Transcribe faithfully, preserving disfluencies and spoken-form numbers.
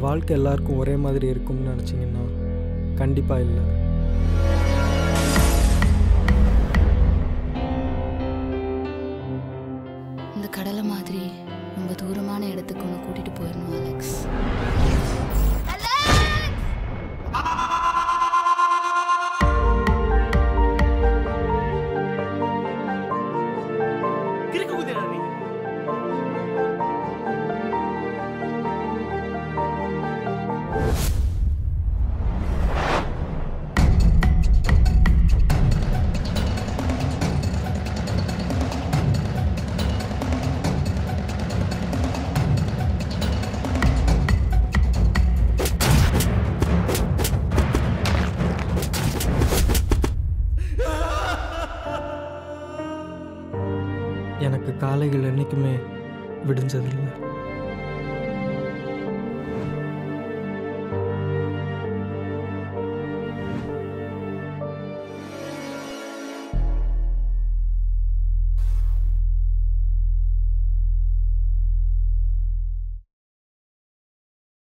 வாழ்க்கை எல்லாருக்கும் ஒரே மாதிரி இருக்கும்னு நினச்சிங்கன்னா கண்டிப்பாக இல்லை. இந்த கடலை மாதிரி ரொம்ப தூரமான இடத்துக்கு ஒன்று கூட்டிகிட்டு போயிடணும் அலெக்ஸ். எனக்கு காலைகள் என்றைக்குமே விடிஞ்சதில்லை.